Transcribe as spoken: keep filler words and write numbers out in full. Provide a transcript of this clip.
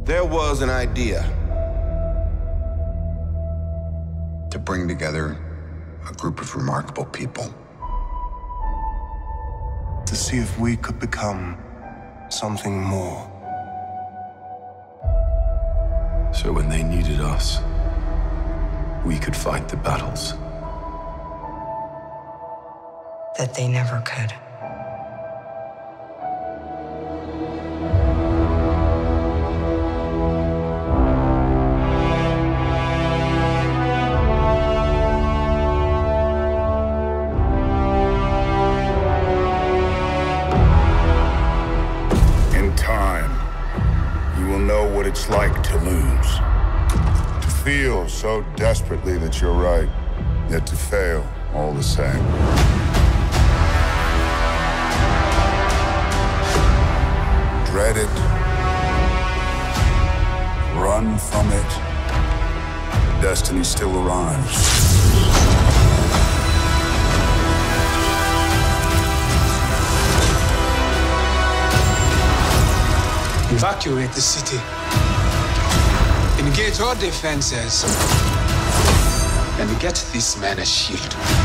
There was an idea to bring together a group of remarkable people. To see if we could become something more. So when they needed us, we could fight the battles that they never could. In time, you will know what it's like to lose. To feel so desperately that you're right, yet to fail all the same. Dread it. Run from it. Destiny still arrives. Evacuate the city. Engage all defenses. And get this man a shield.